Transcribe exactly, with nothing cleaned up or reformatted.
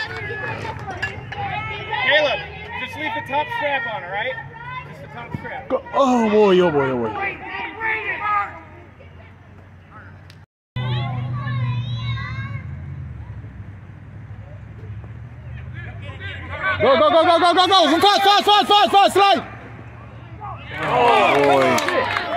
Caleb, just leave the top strap on, all right? Just the top strap. Go. Oh boy, oh boy, oh boy. Go, go, go, go, go, go, go! Fast, fast, fast, fast, fast, slide! Oh boy.